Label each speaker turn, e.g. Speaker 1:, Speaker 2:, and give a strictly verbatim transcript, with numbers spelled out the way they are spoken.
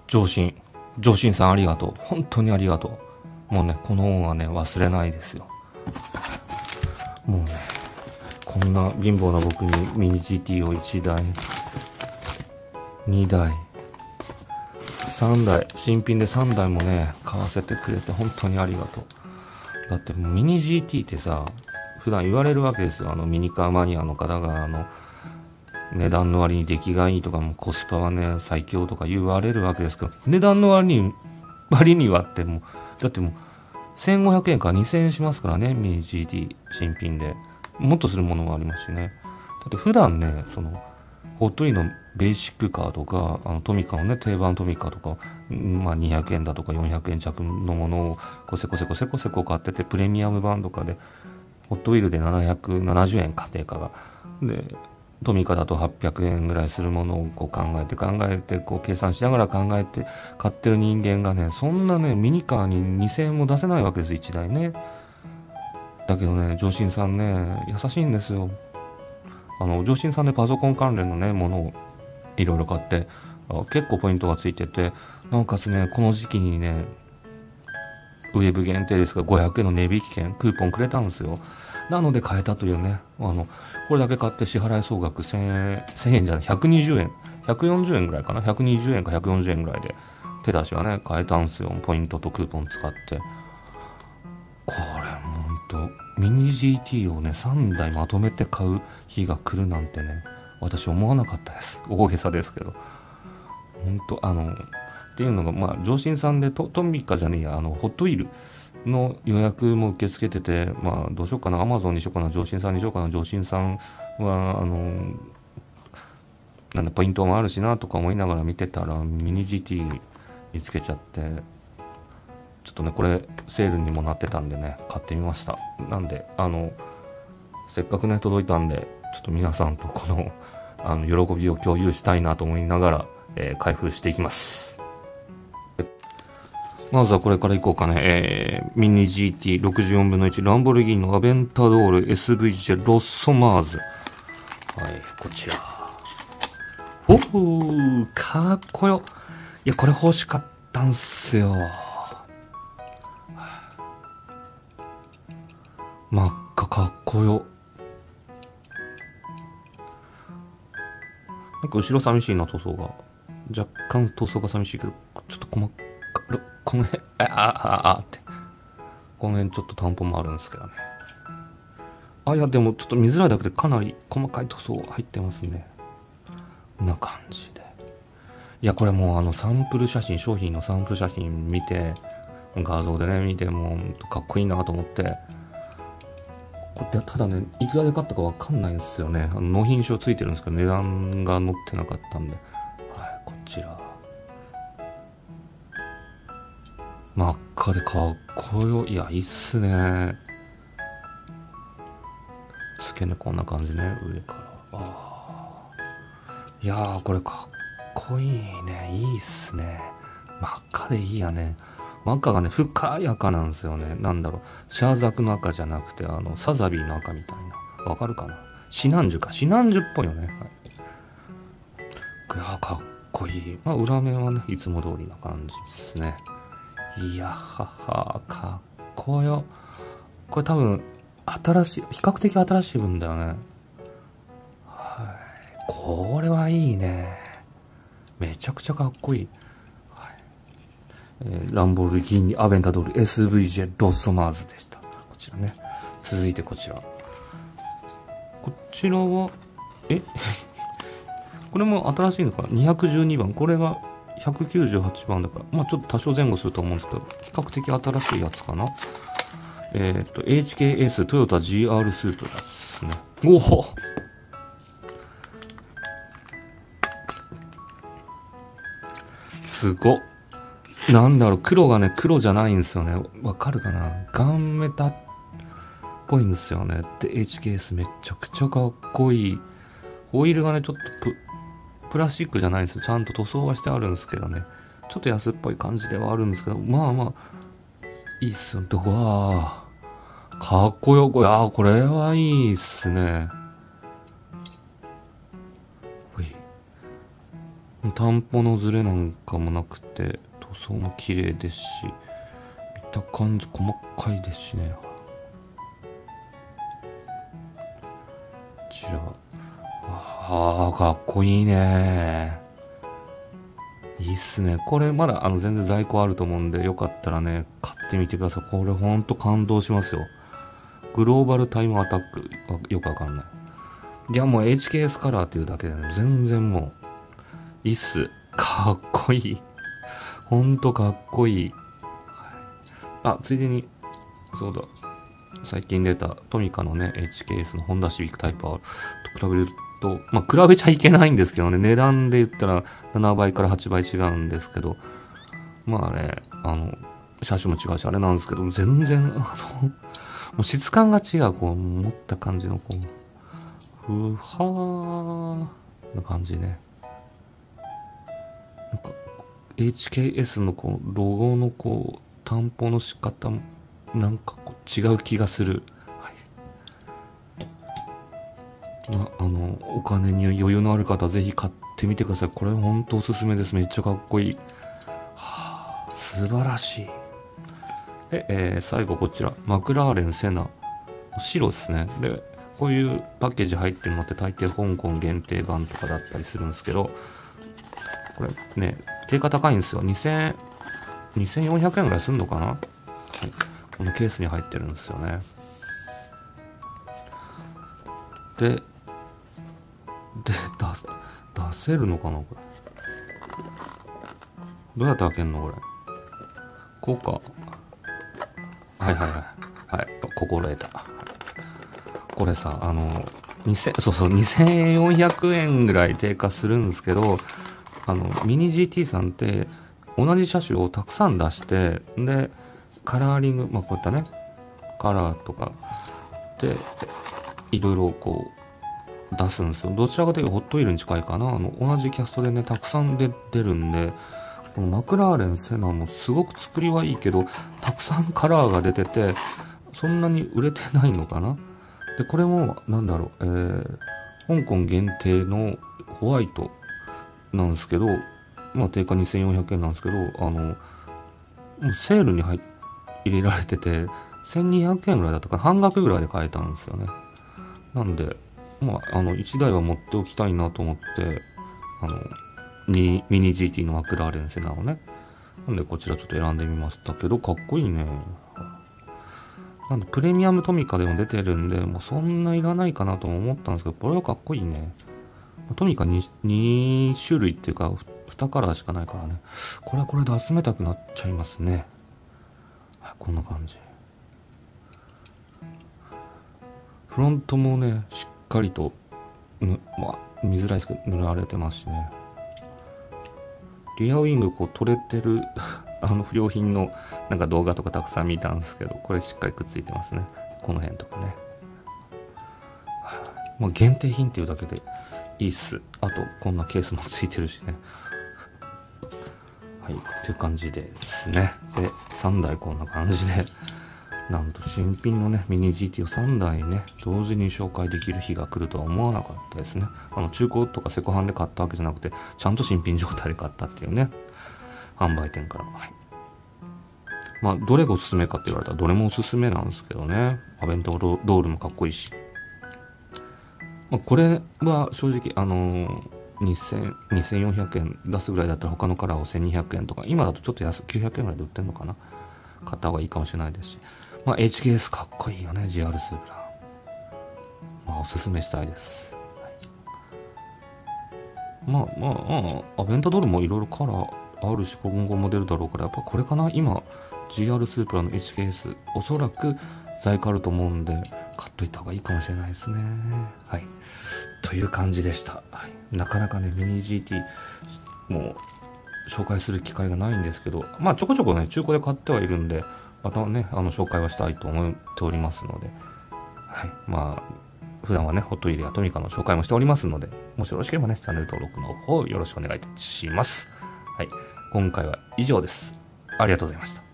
Speaker 1: 上信、上信さんありがとう。本当にありがとう。もうね、この恩はね、忘れないですよ。もうね、こんな貧乏な僕にミニ ジーティー をいちだい、にだい、さんだい、新品でさんだいもね、買わせてくれて本当にありがとう。だってもうミニ ジーティー ってさ、普段言われるわけですよ。あのミニカーマニアの方が、あの、値段の割に出来がいいとか、もコスパはね、最強とか言われるわけですけど、値段の割に、割にはってもう、だってもう、せんごひゃくえんからにせんえんしますからね、ミニ ジーティー 新品で。もっとするものもありますしね。だって普段ね、その、ホットリーのベーシックカーとか、あのトミカのね、定番トミカとか、まあにひゃくえんだとかよんひゃくえん弱のものを、こせこせこせこせこ買ってて、プレミアム版とかで、ホットウィールでななひゃくななじゅうえんか、定価が。で、トミカだとはっぴゃくえんぐらいするものをこう考えて考えて、こう計算しながら考えて買ってる人間がね、そんなね、ミニカーににせんえんも出せないわけです、いちだいね。だけどね、上信さんね、優しいんですよ。あの、上信さんでパソコン関連のね、ものをいろいろ買って、あ結構ポイントがついてて、なおかつね、この時期にね、ウェブ限定ですがごひゃくえんの値引き券、クーポンくれたんですよ。なので買えたというね、あの、これだけ買って支払い総額せんえん、せんえんじゃない、ひゃくにじゅうえん、ひゃくよんじゅうえんぐらいかな、ひゃくにじゅうえんかひゃくよんじゅうえんぐらいで、手出しはね、買えたんですよ。ポイントとクーポン使って。これほんと、ミニ ジーティー をね、さんだいまとめて買う日が来るなんてね、私思わなかったです。大げさですけど。ほんと、あの、っていうのが、まあ、上信さんでト、トミカじゃねえや、あの、ホットウィールの予約も受け付けてて、まあ、どうしようかな、アマゾンにしようかな、上信さんにしようかな、上信さんは、あの、なんだ、ポイントもあるしな、とか思いながら見てたら、ミニ ジーティー 見つけちゃって、ちょっとね、これ、セールにもなってたんでね、買ってみました。なんで、あの、せっかくね、届いたんで、ちょっと皆さんとこの、あの、喜びを共有したいなと思いながら、えー開封していきます。まずはこれからいこうかね。えー、ミニ ジーティーろくじゅうよんぶんのいち ランボルギーニのアベンタドール エスブイジェ ロッソマーズ。はい、こちら。おほー、かっこよ。いや、これ欲しかったんすよ。真っ赤かっこよ。なんか後ろ寂しいな、塗装が。若干塗装が寂しいけど、ちょっと細かい、この辺、あ、あ、あ、あって。この辺ちょっと担保もあるんですけどね。あ、いや、でもちょっと見づらいだけでかなり細かい塗装入ってますね。こんな感じで。いや、これもうあのサンプル写真、商品のサンプル写真見て、画像でね、見てもうかっこいいなと思って、これただね、いくらで買ったかわかんないんですよね。あの納品書ついてるんですけど、値段が載ってなかったんで。はい、こちら。真っ赤でかっこよい。いや、いいっすね。付け根こんな感じね、上から。あー、いやー、これかっこいいね。いいっすね。真っ赤でいいやね。真っ赤がね、深い赤なんですよね。なんだろう。シャーザクの赤じゃなくて、あの、サザビーの赤みたいな。わかるかな。シナンジュか。シナンジュっぽいよね。はい、いやー、かっこいい。まあ、裏面はね、いつも通りな感じですね。いやはは、かっこよ。これ多分、新しい、比較的新しい分だよね。はい。これはいいね。めちゃくちゃかっこいい。はい。えー、ランボルギーニアベンタドール エスブイジェ ロッソマーズでした。こちらね。続いてこちら。こちらは、えこれも新しいのかな ?にひゃくじゅうにばん。これがひゃくきゅうじゅうはちばんだから、まあちょっと多少前後すると思うんですけど、比較的新しいやつかな。えっと、エイチケーエス トヨタ ジーアール スープですね。おおすごっ。なんだろう、黒がね、黒じゃないんですよね。わかるかな、ガンメタっぽいんですよね。で、エイチケーエス めちゃくちゃかっこいい。ホイールがね、ちょっとプ、プラスチックじゃないんですよ。ちゃんと塗装はしてあるんですけどね。ちょっと安っぽい感じではあるんですけど、まあまあ、いいっすよ。うわー、かっこよ。これ、あー、これはいいっすね。ほい。 担保のズレなんかもなくて塗装も綺麗ですし、見た感じ細かいですしね。こちら、ああかっこいいね。いいっすね。これまだあの全然在庫あると思うんで、よかったらね買ってみてください。これほんと感動しますよ。グローバルタイムアタック、よくわかんない。いやもう エイチケーエス カラーっていうだけで、ね、全然もういいっす。かっこいい。ほんとかっこいい。あ、ついでにそうだ、最近出たトミカのね エイチケーエス のホンダシビックタイプ R と比べると、まあ比べちゃいけないんですけどね、値段で言ったらななばいからはちばい違うんですけど、まあね、あの車種も違うしあれなんですけど、全然あのもう質感が違う。こう持った感じのこうふはーな感じね。なんか エイチケーエス のこうロゴのこう担保の仕方もなんかこう違う気がする。はい、まあのお金に余裕のある方はぜひ買ってみてください。これ本当おすすめです。めっちゃかっこいい。はあ、素晴らしい。で、えー、最後こちらマクラーレンセナ白ですね。でこういうパッケージ入ってるのって大抵香港限定版とかだったりするんですけど、これね定価高いんですよ。にせんにせんよんひゃくえんぐらいするのかな。はい、このケースに入ってるんですよね。で、で、出、出せるのかなこれ。どうやって開けんのこれ。こうか。はいはいはい。はい、心得た。これさ、あの、にせん、そうそう、にせんよんひゃくえんぐらい定価するんですけど、あの、ミニ ジーティー さんって、同じ車種をたくさん出して、で、カラーリング、まあこういったね、カラーとかで、いろいろこう、出すんですよ。どちらかというとホットウィールに近いかな。あの、同じキャストでね、たくさん出てるんで、このマクラーレンセナもすごく作りはいいけど、たくさんカラーが出てて、そんなに売れてないのかな。で、これも、なんだろう、えー、香港限定のホワイトなんですけど、まあ定価にせんよんひゃくえんなんですけど、あの、もうセールに入入れられてて、せんにひゃくえんぐらいだったかな、半額ぐらいで買えたんですよね。なんで、まあ、あの、いちだいは持っておきたいなと思って、あの、ミニ ジーティー のマクラーレンセナをね。なんでこちらちょっと選んでみましたけど、かっこいいね。なんでプレミアムトミカでも出てるんで、もうそんないらないかなとも思ったんですけど、これはかっこいいね。トミカ 2, に種類っていうか、にカラーしかないからね。これはこれで集めたくなっちゃいますね。はい、こんな感じ。フロントもね、しっかりと、ぬまあ、見づらいですけど、塗られてますしね。リアウィングこう取れてるあの不良品のなんか動画とかたくさん見たんですけど、これしっかりくっついてますね。この辺とかね。まあ、限定品っていうだけでいいっす。あとこんなケースもついてるしね。はい、っていう感じでですね。で、さんだいこんな感じで、なんと新品のね、ミニ ジーティー をさんだいね、同時に紹介できる日が来るとは思わなかったですね。あの、中古とかセコハンで買ったわけじゃなくて、ちゃんと新品状態で買ったっていうね、販売店から。はい。まあ、どれがおすすめかって言われたら、どれもおすすめなんですけどね。アベントドールもかっこいいし。まあ、これは正直、あのー、にせん、にせんよんひゃくえん出すぐらいだったら他のカラーをせんにひゃくえんとか、今だとちょっと安い、きゅうひゃくえんぐらいで売ってんのかな。買った方がいいかもしれないですし。まあ、エイチケーエス かっこいいよね、ジーアール スープラ。まあ、おすすめしたいです。はい、まあまあ、まあ、アベンタドールもいろいろカラーあるし、今後も出るだろうから、やっぱこれかな。今、ジーアール スープラの エイチケーエス、おそらく在庫あると思うんで、買っといた方がいいかもしれないですね。はい。という感じでした。はい、なかなかね、ミニ ジーティー、もう、紹介する機会がないんですけど、まあ、ちょこちょこね、中古で買ってはいるんで、またね、あの紹介はしたいと思っておりますので、はい、まあ、普段はね、ホットイールやトミカの紹介もしておりますので、もしよろしければね、チャンネル登録の方よろしくお願いいたします。はい、今回は以上です。ありがとうございました。